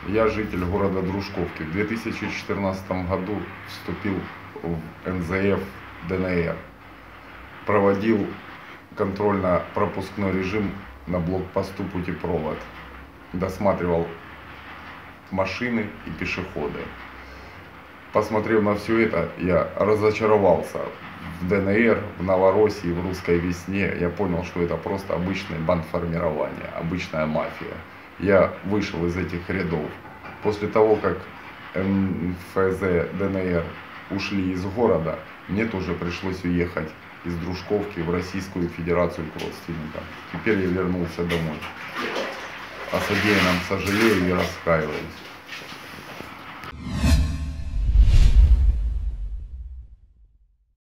Я житель города Дружковки. В 2014 году вступил в НЗФ ДНР. Проводил контрольно-пропускной режим на блокпосту Путепровод. Досматривал машины и пешеходы. Посмотрев на все это, я разочаровался в ДНР, в Новороссии, в русской весне. Я понял, что это просто обычное бандформирование, обычная мафия. Я вышел из этих рядов. После того, как МФЗ ДНР ушли из города, мне тоже пришлось уехать из Дружковки в Российскую Федерацию к родственникам. Теперь я вернулся домой. О содеянном сожалею и раскаиваюсь.